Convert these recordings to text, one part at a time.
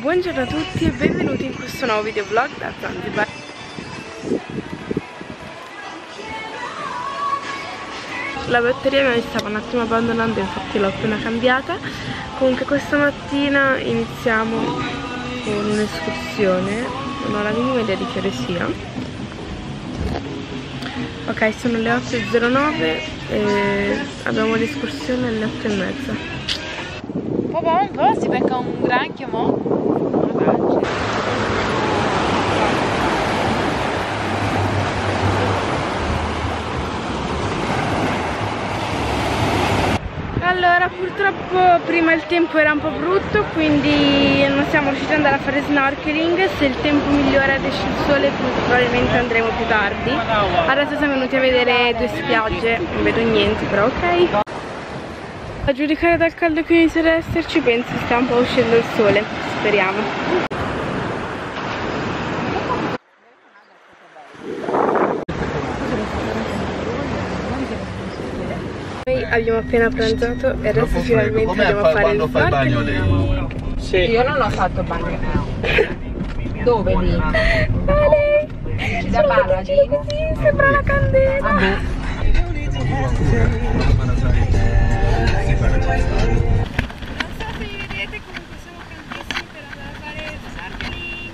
Buongiorno a tutti e benvenuti in questo nuovo videoblog da Zanzibar. La batteria mi stava un attimo abbandonando, infatti l'ho appena cambiata. Comunque questa mattina iniziamo con un'escursione, non ho la minima idea di che ore sia. Ok, sono le 8:09 e abbiamo l'escursione alle 8:30. Papà, un po' si becca un granchio, mo'? Allora, purtroppo prima il tempo era un po' brutto, quindi non siamo riusciti ad andare a fare snorkeling. Se il tempo migliora ed esce il sole, probabilmente andremo più tardi. Adesso siamo venuti a vedere due spiagge, non vedo niente, però ok. A giudicare dal caldo che inizia ad esserci, penso stia un po' uscendo il sole, speriamo. Noi abbiamo appena pranzato e adesso finalmente andiamo a fare il snorkeling. Sì. Io non ho fatto bagno. Dove lì? Vale! Da Paladin? Sì, sembra una candela. Non so se vi vedete, comunque siamo caldissimi per andare a fare snorkeling.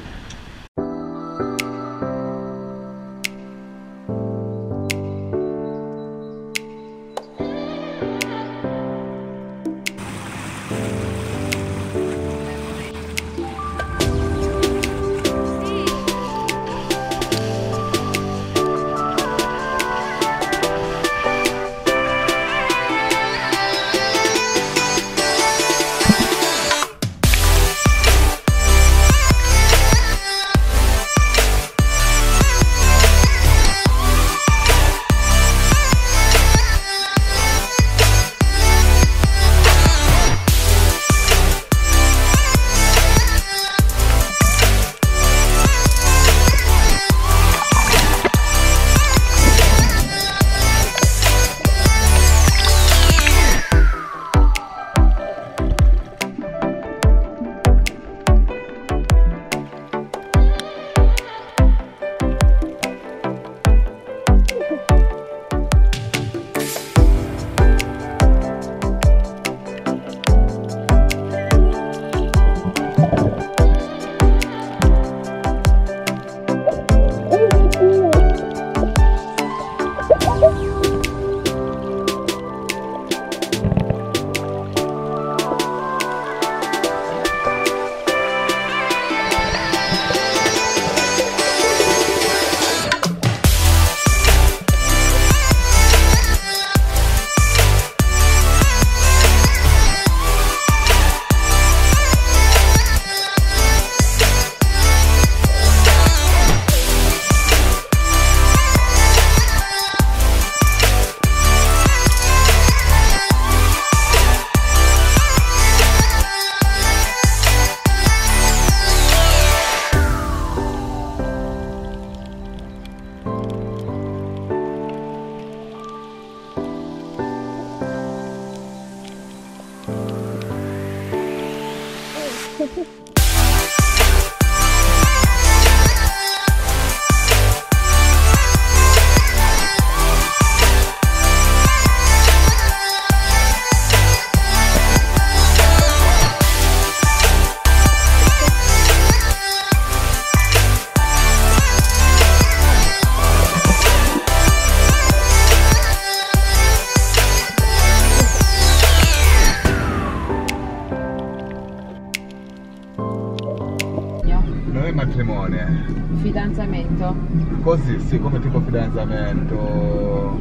Matrimonio. Fidanzamento. Così, sì, come tipo fidanzamento.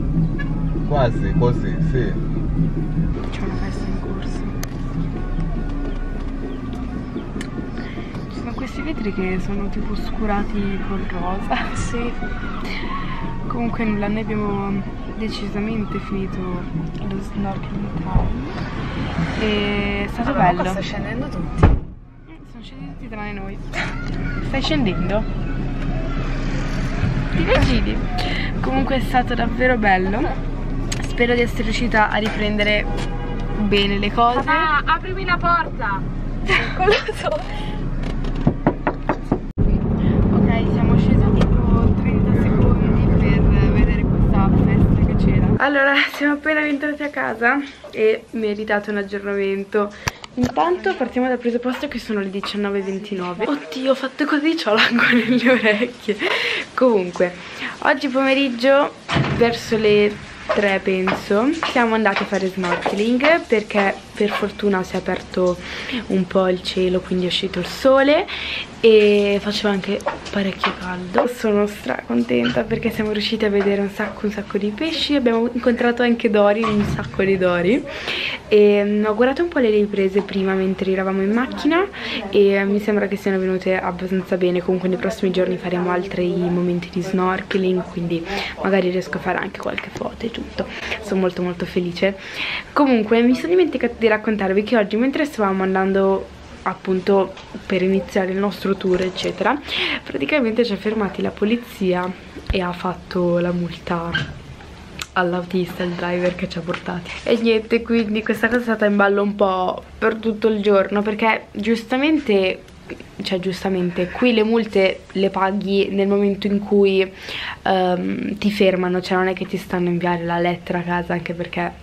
Quasi, così, sì. C'è una festa in corso. Ci sono questi vetri che sono tipo oscurati col rosa. Sì. Comunque nulla, noi abbiamo decisamente finito lo snorkeling time. E è stato bello. Sta scendendo tutti. Sono scesi tutti tranne noi. Stai scendendo? Ti vigili? Comunque è stato davvero bello. Spero di essere riuscita a riprendere bene le cose. Papà, aprimi la porta! Cosa so? Allora, siamo appena rientrati a casa e meritate un aggiornamento. Intanto partiamo dal presupposto che sono le 19:29. Oddio, ho fatto così, c'ho l'acqua nelle orecchie. Comunque, oggi pomeriggio, verso le 3 penso, siamo andati a fare snorkeling perché per fortuna si è aperto un po' il cielo, quindi è uscito il sole e faceva anche parecchio caldo. Sono stra contenta perché siamo riusciti a vedere un sacco di pesci. Abbiamo incontrato anche Dori, un sacco di Dori, e ho guardato un po' le riprese prima mentre eravamo in macchina e mi sembra che siano venute abbastanza bene. Comunque nei prossimi giorni faremo altri momenti di snorkeling, quindi magari riesco a fare anche qualche foto e tutto. Sono molto felice. Comunque mi sono dimenticata di raccontarvi che oggi, mentre stavamo andando appunto per iniziare il nostro tour eccetera, praticamente ci ha fermati la polizia e ha fatto la multa all'autista, il driver che ci ha portati, e niente, quindi questa cosa è stata in ballo un po' per tutto il giorno, perché giustamente qui le multe le paghi nel momento in cui ti fermano, cioè non è che ti stanno a inviare la lettera a casa, anche perché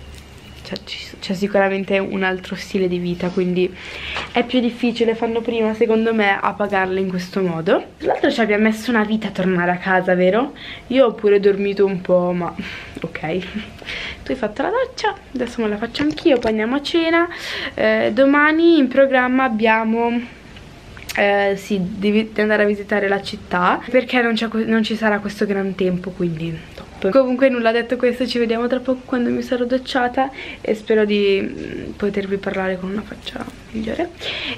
c'è sicuramente un altro stile di vita, quindi è più difficile, fanno prima secondo me a pagarle in questo modo. Tra l'altro ci abbiamo messo una vita a tornare a casa, vero? Io ho pure dormito un po', ma ok. Tu hai fatto la doccia, adesso me la faccio anch'io, poi andiamo a cena. Domani in programma abbiamo sì, di andare a visitare la città, perché non ci sarà questo gran tempo, quindi top. Comunque nulla, detto questo, ci vediamo tra poco quando mi sarò docciata e spero di potervi parlare con una faccia migliore.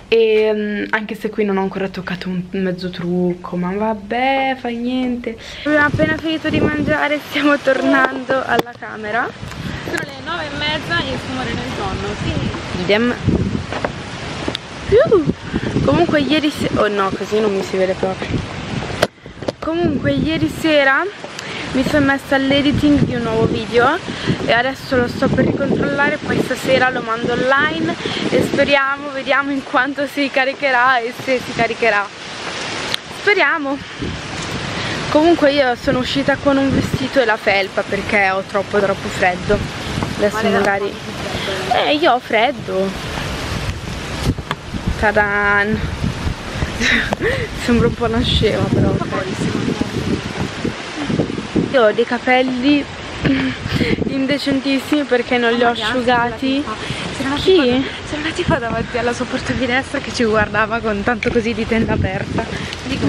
E anche se qui non ho ancora toccato un mezzo trucco, ma vabbè, fa niente. Abbiamo appena finito di mangiare, stiamo tornando alla camera. Sono le 9:30 e sto morendo di sonno, sì. Idem. Comunque ieri sera, oh no, così non mi si vede proprio. Comunque ieri sera mi sono messa all'editing di un nuovo video e adesso lo sto per ricontrollare, poi stasera lo mando online e speriamo, vediamo in quanto si caricherà e se si caricherà. Speriamo. Comunque io sono uscita con un vestito e la felpa perché ho troppo freddo. Adesso magari io ho freddo. Tadan. Sembra un po' una scema, però io ho dei capelli indecentissimi perché non li ho asciugati. Chi? C'era una tipa davanti alla sua porta di destra che ci guardava con tanto così di tenda aperta. Dico,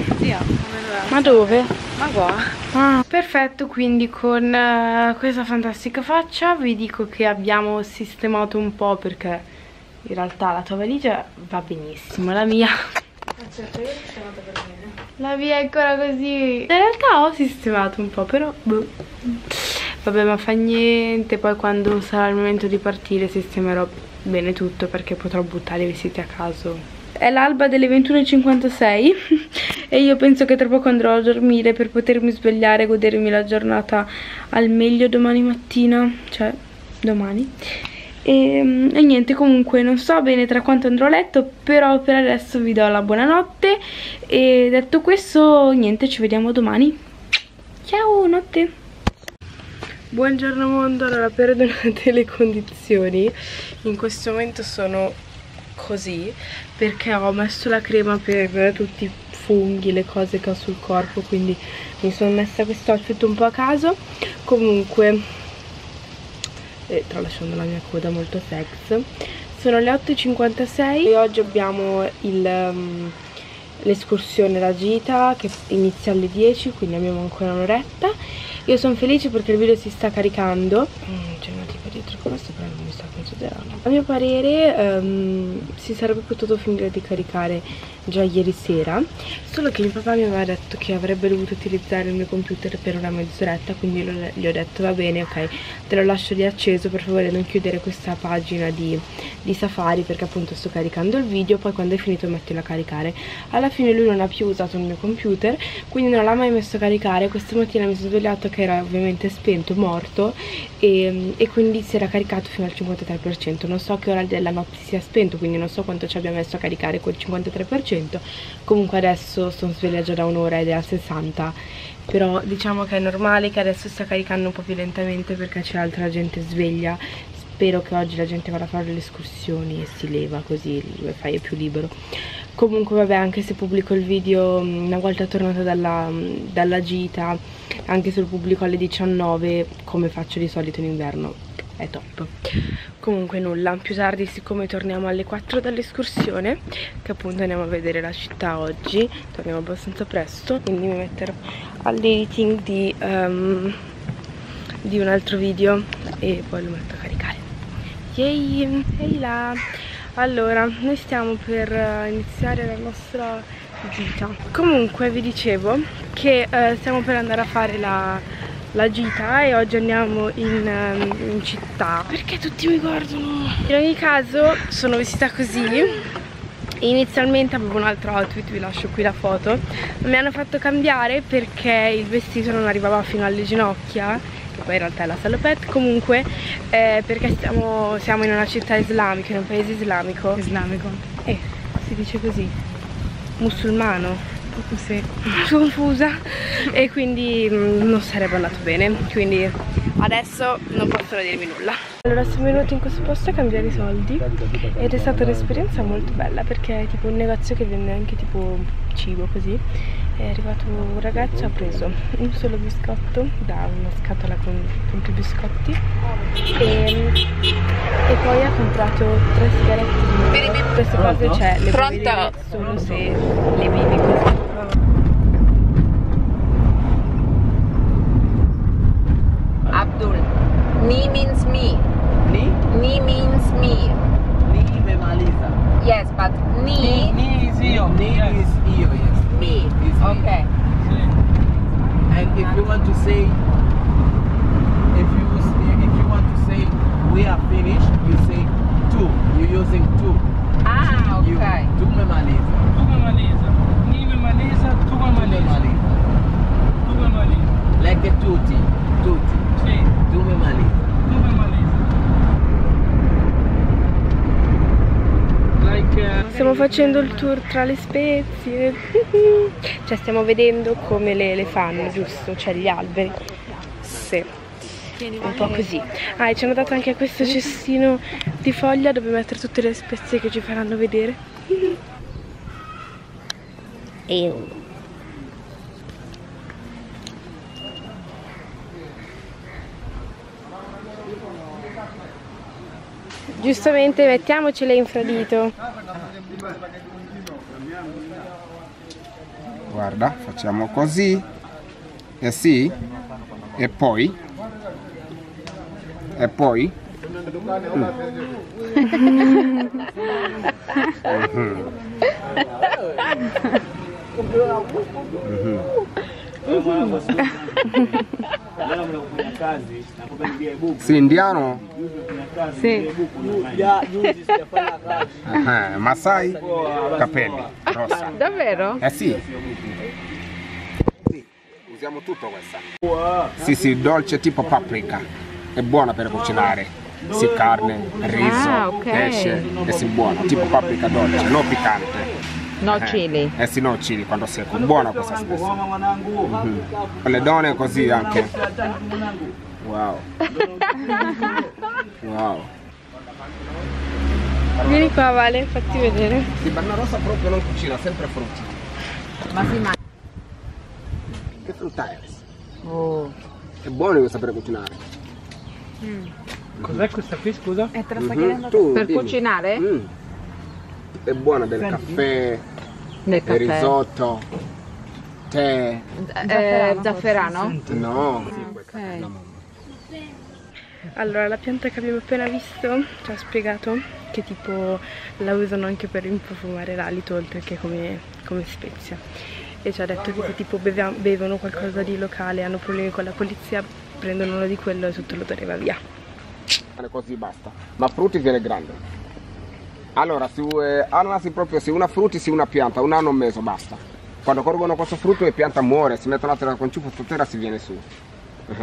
ma dove? Ma qua. Ah, perfetto, quindi con questa fantastica faccia vi dico che abbiamo sistemato un po', perché in realtà la tua valigia va benissimo, la mia... Certo, io ho sistemato per bene. La mia è ancora così. In realtà ho sistemato un po', però boh. Vabbè, ma fa niente. Poi quando sarà il momento di partire sistemerò bene tutto, perché potrò buttare i vestiti a caso. È l'alba delle 21:56 e io penso che tra poco andrò a dormire per potermi svegliare e godermi la giornata al meglio domani mattina. Cioè, domani. E niente, comunque non so bene tra quanto andrò a letto, però per adesso vi do la buonanotte e detto questo niente, ci vediamo domani. Ciao, notte. Buongiorno mondo. Allora, perdonate le condizioni, in questo momento sono così perché ho messo la crema per tutti i funghi, le cose che ho sul corpo, quindi mi sono messa questo outfit un po' a caso. Comunque tralasciando la mia coda molto sex, sono le 8:56 e oggi abbiamo l'escursione, la gita che inizia alle 10, quindi abbiamo ancora un'oretta. Io sono felice perché il video si sta caricando. C'è una tipa dietro questo, però non mi sta considerando. A mio parere si sarebbe potuto finire di caricare già ieri sera, solo che mio papà mi aveva detto che avrebbe dovuto utilizzare il mio computer per una mezz'oretta, quindi gli ho detto va bene, ok, te lo lascio riacceso, per favore non chiudere questa pagina di Safari perché appunto sto caricando il video, poi quando è finito mettilo a caricare. Alla fine lui non ha più usato il mio computer, quindi non l'ha mai messo a caricare. Questa mattina mi sono svegliato che era ovviamente spento, morto, e quindi si era caricato fino al 53%. non so che ora della notte si sia spento, quindi non so quanto ci abbia messo a caricare quel 53%. Comunque adesso sono sveglia già da un'ora ed è a 60, però diciamo che è normale che adesso stia caricando un po' più lentamente perché c'è altra gente sveglia. Spero che oggi la gente vada a fare le escursioni e si leva, così il wifi è più libero. Comunque vabbè, anche se pubblico il video una volta tornata dalla gita, anche se lo pubblico alle 19 come faccio di solito in inverno, è top. Comunque nulla, più tardi, siccome torniamo alle 4 dall'escursione, che appunto andiamo a vedere la città oggi, torniamo abbastanza presto, quindi mi metterò all'editing di un altro video e poi lo metto a caricare. Yay! Ehi là! Allora, noi stiamo per iniziare la nostra gita. Comunque vi dicevo che stiamo per andare a fare la gita e oggi andiamo in città. Perché tutti mi guardano? In ogni caso sono vestita così. Inizialmente avevo un altro outfit, vi lascio qui la foto. Mi hanno fatto cambiare perché il vestito non arrivava fino alle ginocchia, che poi in realtà è la salopette. Comunque perché siamo in una città islamica, in un paese islamico. Si dice così, musulmano. Sì. Confusa, e quindi non sarebbe andato bene, quindi adesso non possono dirmi nulla. Allora siamo venuti in questo posto a cambiare i soldi ed è stata un'esperienza molto bella perché è tipo un negozio che vende anche tipo cibo così. È arrivato un ragazzo e ha preso un solo biscotto da una scatola con più biscotti e poi ha comprato 3 sigarette di nuovo. Queste cose c'è, le puoi vedere solo se le bevi così. Abdul, Ni means me. Ni? Ni means me. Ni memaliza. Yes, but Ni Ni is io. Ni Yes. is io, yes. me. Is me. Okay. And if you want to say, if you want to say we are finished, you say tu. You're using tu. Ah, You, okay. tu memaliza. Tu memaliza, ni memaliza, tu memaliza, tu memaliza. Like tutti, tutti. Sì, Tu memaliza. tu memaliza. Like, Stiamo facendo il tour tra le spezie. Cioè stiamo vedendo come le fanno, giusto? Cioè gli alberi. Sì, un po' così. Ah, e ci hanno dato anche questo cestino di foglia dove mettere tutte le spezie che ci faranno vedere. Giustamente mettiamocele infradito. Guarda, facciamo così. E sì. E poi. E poi. Sì, indiano? Sì. Ma sai? Capelli, rossa. Davvero? Eh sì. Sì, usiamo tutto questa. Sì, sì, dolce tipo paprika. È buona per cucinare. Sì, carne, riso, Ah, ok. pesce. E sì, buona, tipo paprika dolce, non piccante. No chili. Eh sì, no chili quando secco. Buona questa stessa. Le donne così anche. Wow. Wow. Vieni qua, Vale, fatti vedere. Di Banna Rossa proprio non cucina, sempre frutti. Ma si mangia. Che frutta è? Oh. È buono questa per cucinare. cos'è questa qui, scusa? E te la sta Mhm. chiedendo Tu, per dimmi. cucinare? È buona del caffè, Del del caffè. risotto, tè. Zafferano? No. Ok. Allora, la pianta che abbiamo appena visto ci ha spiegato che tipo la usano anche per improfumare l'alito oltre che come spezia. E ci ha detto che se tipo bevono qualcosa di locale, hanno problemi con la polizia, prendono uno di quello e tutto l'odore va via. Così basta. Ma frutti viene grande. Allora, su ananasi proprio, se una frutti, se una pianta, 1 anno e mezzo basta. Quando colgono questo frutto la pianta muore, si mettono a terra con ciuffo, terra si viene su.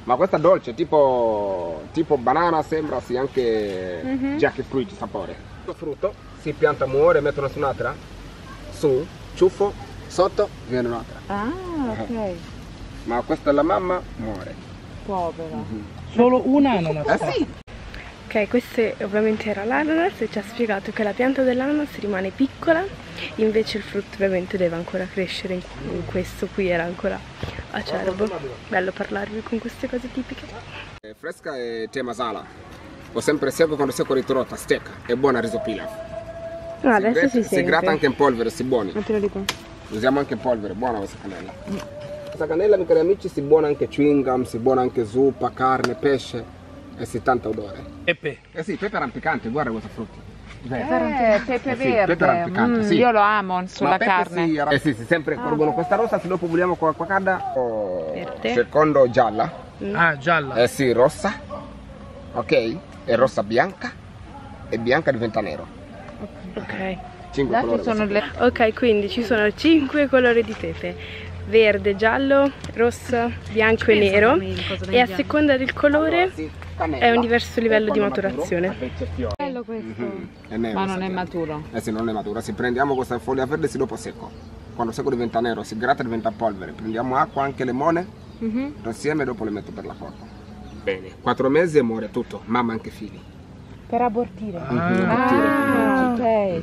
Ma questa dolce, tipo banana, sembra sì anche jackfruit sapore. Il frutto si pianta, muore, mettono su un'altra, su, ciuffo, sotto, viene un'altra. Ah, ok. Ma questa è la mamma, muore. Povera. Solo un ananas. Sì. Ok, questo ovviamente era l'ananas e ci ha spiegato che la pianta dell'ananas rimane piccola, invece il frutto ovviamente deve ancora crescere, in questo qui era ancora acerbo. Bello parlarvi con queste cose tipiche. Fresca e tè masala. Ho sempre secco quando secco ritrotta, stecca, è buona riso pilaf. Adesso si Si sente. gratta anche in polvere, si buoni. Mettilo qua. Usiamo anche in polvere, buona questa cannella. Questa cannella, amici e amici, si buona anche chewing gum, si buona anche zuppa, carne, pesce e si tanta odore. Pepe. Eh sì, pepe rampicante, guarda questo frutto. Pepe sì, pepe verde. rampicante, sì. Io lo amo sulla Ma pepe carne. sì, sempre colgono questa rossa, se dopo vogliamo qua calda. Verde. Secondo gialla. Ah, gialla. Eh sì, rossa. Ok? E rossa bianca. E bianca diventa nero. Ok. 5 Là colori. ci sono le... Ok, quindi ci sono 5 colori di pepe. Verde, giallo, rosso, bianco e nero. E a seconda del colore è un diverso livello di maturazione. Bello questo. È nero, Ma non è sapete. maturo. Eh sì, non è matura. Se prendiamo questa foglia verde si dopo secco. Quando secco diventa nero, si gratta e diventa polvere. Prendiamo acqua, anche limone, insieme e dopo le metto per la corpo. Bene. 4 mesi e muore tutto, mamma anche figli. Per abortire. Ah. Ok.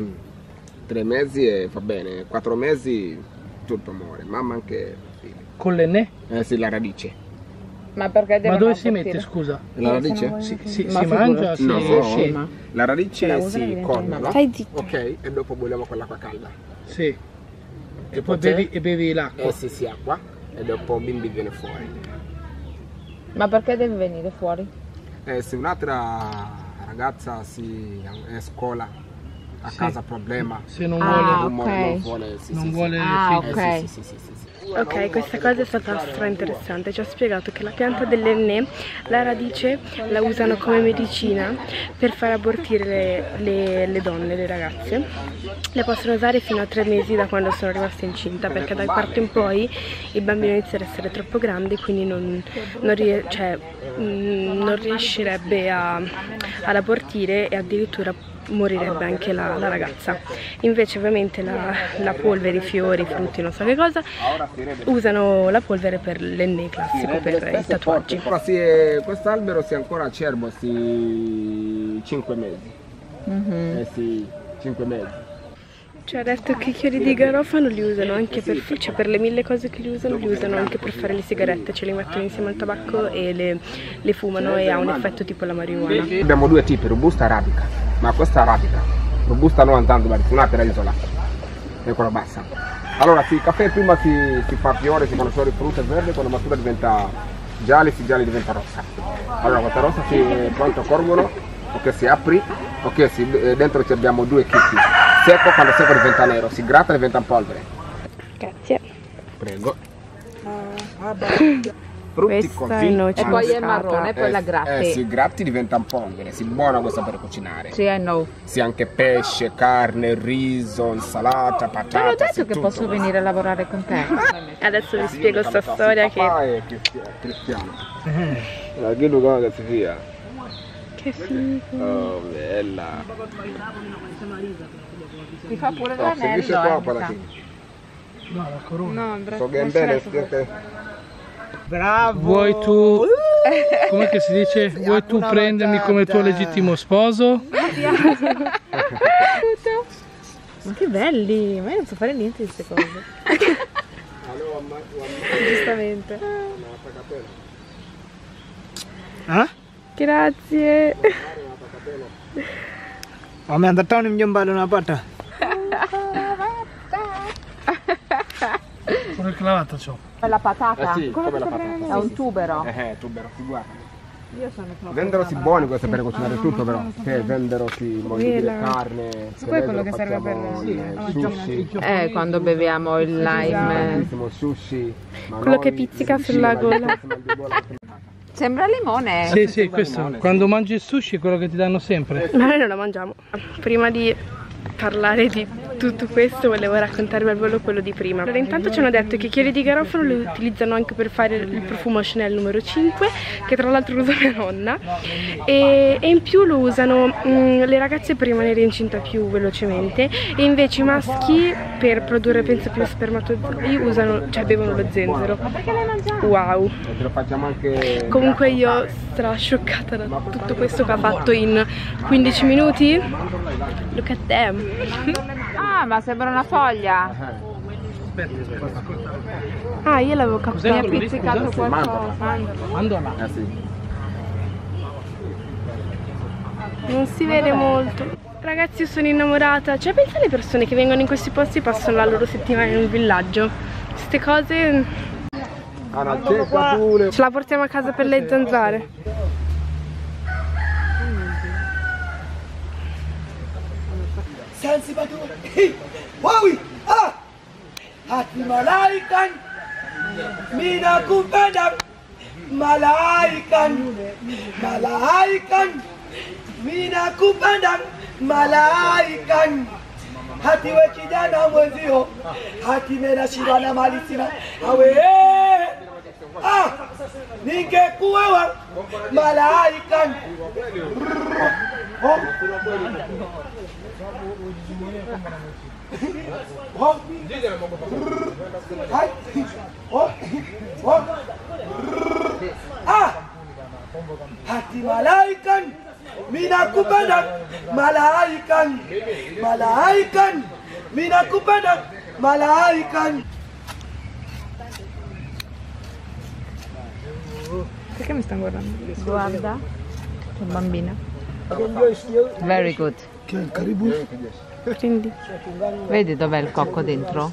3 mesi e va bene, 4 mesi tutto muore, mamma anche figli. Con l'enne? Eh sì, la radice. Ma perché Ma devono dove si abortire? mette, scusa? La radice? Si Ma mangia? Si No, esce? la radice si corna, no? Stai zitto. Ok, e dopo bogliamo con l'acqua calda. Sì. E poi c'è- bevi l'acqua. sì, sì, acqua. E dopo bimbi viene fuori. Ma perché deve venire fuori? Se un'altra ragazza è a scuola, a casa problema, Se non Ah, vuole, ok. non vuole, sì, non sì, vuole Ah, figli. ok. sì, sì. Ok, questa cosa è stata stra interessante, ci ha spiegato che la pianta dell'enne, la radice la usano come medicina per far abortire le donne, le ragazze. Le possono usare fino a 3 mesi da quando sono rimaste incinta, perché dal parto in poi il bambino inizia ad essere troppo grande, quindi non riuscirebbe ad abortire e addirittura morirebbe anche la ragazza. Invece ovviamente la polvere, i fiori, i frutti, non so che cosa, usano la polvere per l'enne classico, per i tatuaggi. Ancora quest'albero si è ancora acerbo, 5 mesi. Sì, 5 mesi. Ci ha detto che i chiodi di garofano li usano anche per le 1000 cose che li usano anche per fare le sigarette, ce li mettono insieme al tabacco e le fumano e ha un effetto tipo la marijuana. Abbiamo 2 tipi, robusta e arabica, ma questa è arabica, robusta non andando, ma una per isola, e quella bassa. Allora, sì, il caffè prima si fa fiore, si fanno fiori frutta e verde, quando matura diventa gialli, si gialli diventa rossa. Allora, questa rossa quanto corgono, ok, si apri, ok, dentro ci abbiamo 2 chicchi. Secco, quando secco diventa nero, si gratta e diventa polvere. Grazie. Prego. Frutti Questa è noce E poi è moscata. marrone, poi la gratti. Si gratti diventa polvere, si buona questa per cucinare. Sì, I know. Sì, anche pesce, carne, riso, insalata, patata. Te l'ho detto sì, che tutto. posso venire a lavorare con te. Adesso vi spiego sta storia che... Papà è cristiano. La chiedo come si fia. Che figo. Oh, bella. Ti fa pure Oh, se dice l'anello, qua, mi sa. No, la corona. No, So che è bene, Bravo! Vuoi tu, come che si dice? Vuoi tu prendermi come tuo legittimo sposo? Ma che belli, ma io non so fare niente di queste cose. Giustamente. Grazie. Kami antar tahu ni menjumpa una pata. Pure clavata c'ho. La patata? sì, come la patata. È un tubero. Ubero, si guarda. Io sono troppo Vendero si buoni questo per cucinare tutto però. Che vendero si voglio dire carne. poi è quello che serve per sushi. quando beviamo il lime. Bellissimo sushi. Quello che pizzica sulla gola. Sembra limone. Sì, sì, questo. Quando mangi il sushi è quello che ti danno sempre. Ma noi non la mangiamo. Prima di parlare di tutto questo volevo raccontarvi al volo quello di prima. Allora, intanto ci hanno detto che i chiodi di garofano li utilizzano anche per fare il profumo Chanel numero 5, che tra l'altro lo usa mia nonna, e in più lo usano le ragazze per rimanere incinta più velocemente, e invece i maschi per produrre, penso, più spermatozoi usano, cioè bevono lo zenzero. Wow. Te lo facciamo anche. Comunque io sarò scioccata da tutto questo che ha fatto in 15 minuti. Look at them. Ah, ma sembra una foglia. Ah, io l'avevo capito. Mi ha pizzicato qualcosa. Mandorla. Sì. Non si vede molto. Ragazzi, io sono innamorata. Cioè, pensa alle persone che vengono in questi posti e passano la loro settimana in un villaggio. Queste cose ce la portiamo a casa per le zanzare. Sensi batu, wawi, hati malaikan, mina kupendang, malaikan, mina kupendang, malaikan, hati we kijana mwenzio, hati mena shirana malisina, awe, ningekuwa malaikan. Hati malaikan, mina kupendang, malaikan, mina kupendang, malaikan. Perché mi stanno guardando? Guarda, che bambina. Very good. Prendi. Vedi dov'è il cocco dentro?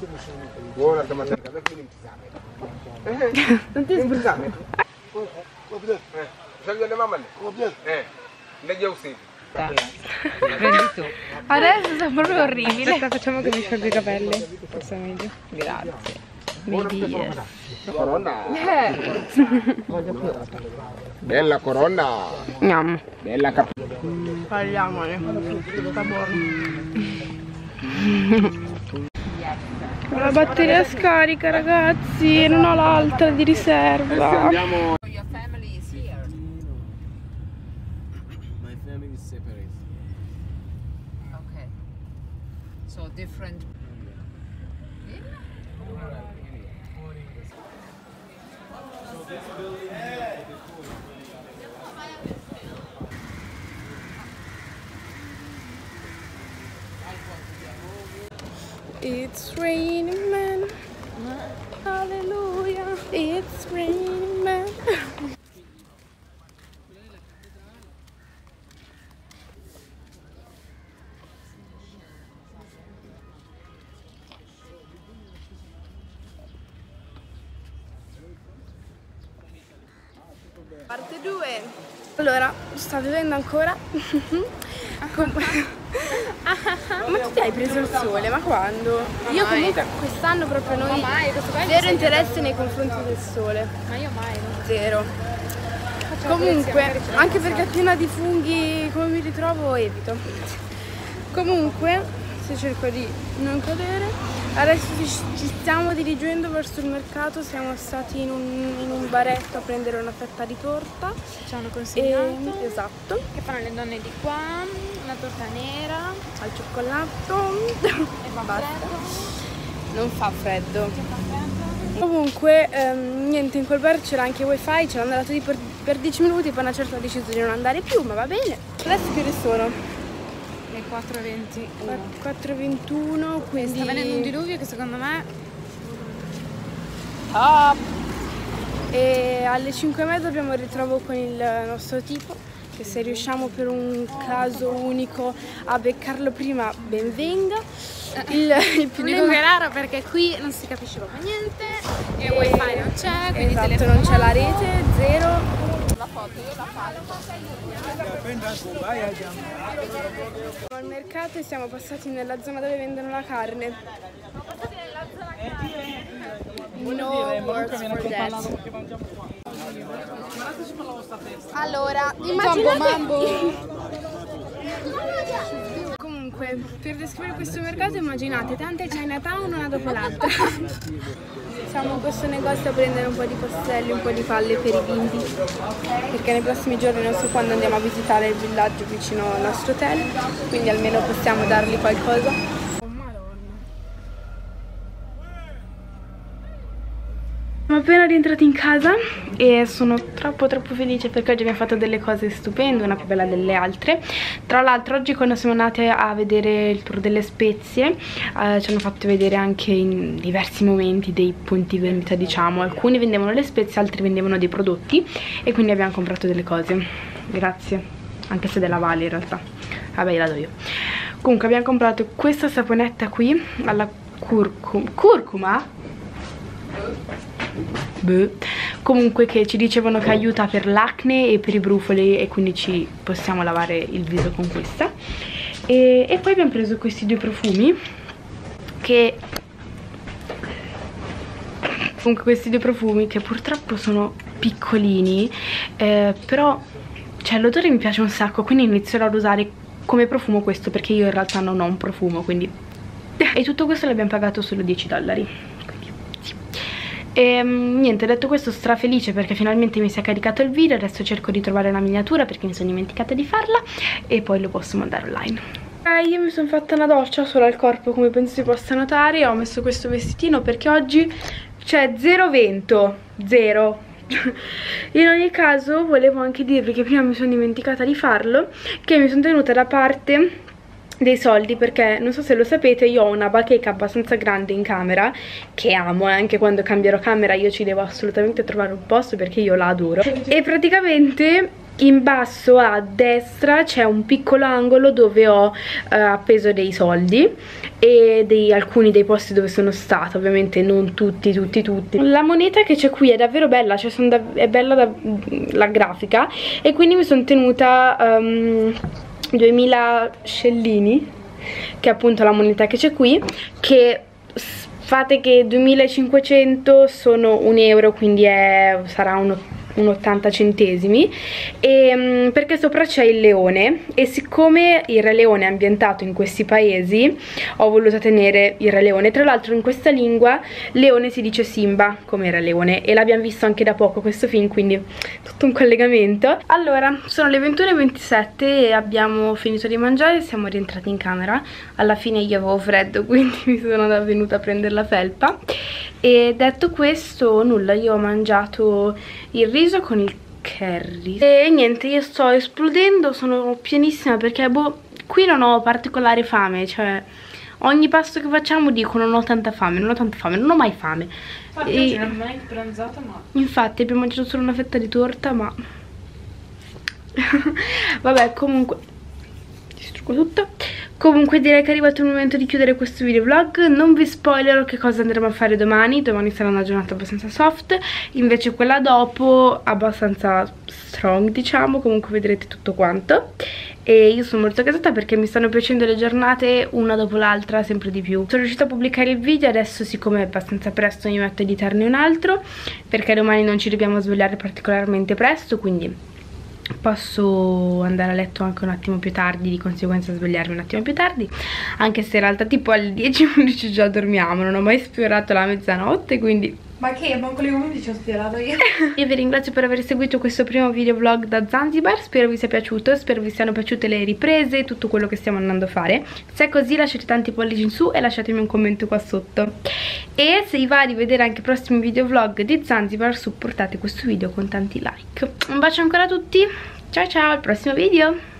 Non ti sbrigare. Prendi tu. Adesso sta proprio orribile. Aspetta, facciamo che mi sciolgo i capelli. Forse è meglio. Grazie. Vedi. Corona. Bella corona. Andiamo. Bella cap. Parliamone. Sta La batteria scarica, ragazzi. Non ho l'altra di riserva. Andiamo. Your family is here. My family is separate. Okay. So different. It's raining men. Hallelujah. It's raining men. Parte 2. Allora, sta bevendo ancora? Ma tu ti hai preso il sole? Ma quando? Io comunque quest'anno proprio noi zero interesse nei confronti del sole. Ma io mai, no? Zero. Comunque, anche perché è piena di funghi, come mi ritrovo evito. Comunque, se cerco di non cadere. Adesso ci stiamo dirigendo verso il mercato, siamo stati in un baretto a prendere una fetta di torta. Ci hanno consegnato. Esatto. Che fanno le donne di qua, una torta nera. Al cioccolato. E fa freddo. Non fa freddo. Comunque, niente, in quel bar c'era anche wifi, ce l'hanno dato lì per 10 minuti, poi una certa ha deciso di non andare più, ma va bene. Adesso che ore sono? Le 4:20. 4:21, quindi... Sta venendo un diluvio che secondo me... Top! E alle 5:30 abbiamo il ritrovo con il nostro tipo, che se riusciamo per un caso unico a beccarlo prima, ben venga. Il Dico problema che è raro perché qui non si capisce proprio niente e wifi non c'è, quindi esatto, telefono non c'è la rete, zero. Al mercato e siamo passati nella zona dove vendono la carne. No words for that. Allora, immaginate... Comunque, per descrivere questo mercato immaginate tante Chinatown una dopo l'altra. Siamo in questo negozio a prendere un po' di pastelli, un po' di palle per i bimbi, perché nei prossimi giorni non so quando andiamo a visitare il villaggio vicino al nostro hotel, quindi almeno possiamo dargli qualcosa. Siamo appena rientrati in casa e sono troppo felice perché oggi abbiamo fatto delle cose stupende, una più bella delle altre. Tra l'altro oggi quando siamo andate a vedere il tour delle spezie ci hanno fatto vedere anche in diversi momenti dei punti vendita, diciamo. Alcuni vendevano le spezie, altri vendevano dei prodotti e quindi abbiamo comprato delle cose. Grazie, anche se della Vale in realtà. Vabbè, la do io. Comunque abbiamo comprato questa saponetta qui alla curcuma. Comunque, che ci dicevano che aiuta per l'acne e per i brufoli, e quindi ci possiamo lavare il viso con questa. E poi abbiamo preso questi due profumi che purtroppo sono piccolini, però cioè l'odore mi piace un sacco, quindi inizierò ad usare come profumo questo, perché io in realtà non ho un profumo, quindi. E tutto questo l'abbiamo pagato solo $10. E niente, detto questo, strafelice perché finalmente mi si è caricato il video. Adesso cerco di trovare una miniatura perché mi sono dimenticata di farla e poi lo posso mandare online. Io mi sono fatta una doccia solo al corpo, come penso si possa notare. Ho messo questo vestitino perché oggi c'è zero vento, zero. In ogni caso volevo anche dirvi che prima mi sono dimenticata di farlo, che mi sono tenuta da parte dei soldi, perché non so se lo sapete, io ho una bacheca abbastanza grande in camera che amo, e anche quando cambierò camera io ci devo assolutamente trovare un posto perché io la adoro. E praticamente in basso a destra c'è un piccolo angolo dove ho appeso dei soldi e alcuni dei posti dove sono stata, ovviamente non tutti. La moneta che c'è qui è davvero bella, cioè è bella la grafica, e quindi mi sono tenuta 2000 scellini, che è appunto la moneta che c'è qui, che fate che 2500 sono €1, quindi sarà un 80 centesimi, e perché sopra c'è il leone, e siccome il Re Leone è ambientato in questi paesi ho voluto tenere il Re Leone. Tra l'altro in questa lingua leone si dice Simba come Re Leone, e l'abbiamo visto anche da poco questo film, quindi tutto un collegamento. Allora, sono le 21:27 e abbiamo finito di mangiare e siamo rientrati in camera. Alla fine io avevo freddo, quindi mi sono venuta a prendere la felpa. E detto questo, nulla, io ho mangiato il riso con il curry e niente, io sto esplodendo, sono pienissima perché qui non ho particolare fame, cioè ogni pasto che facciamo dico non ho tanta fame, non ho mai fame. Oggi non è neanche pranzata, ma infatti abbiamo mangiato solo una fetta di torta, ma vabbè, comunque distruggo tutto. Comunque direi che è arrivato il momento di chiudere questo videovlog. Non vi spoilerò che cosa andremo a fare domani. Domani sarà una giornata abbastanza soft, invece quella dopo abbastanza strong, diciamo. Comunque vedrete tutto quanto. E io sono molto gasata perché mi stanno piacendo le giornate una dopo l'altra sempre di più. Sono riuscita a pubblicare il video, adesso siccome è abbastanza presto mi metto a editarne un altro, perché domani non ci dobbiamo svegliare particolarmente presto, quindi posso andare a letto anche un attimo più tardi, di conseguenza svegliarmi un attimo più tardi, anche se in realtà tipo alle 10-11 già dormiamo, non ho mai sfiorato la mezzanotte, quindi ma che? Ma con le 11 ho sfiorato io. Io vi ringrazio per aver seguito questo primo videovlog da Zanzibar, spero vi sia piaciuto, spero vi siano piaciute le riprese, tutto quello che stiamo andando a fare. Se è così lasciate tanti pollici in su e lasciatemi un commento qua sotto. E se vi va di vedere anche i prossimi videovlog di Zanzibar, supportate questo video con tanti like. Un bacio ancora a tutti, ciao ciao, al prossimo video!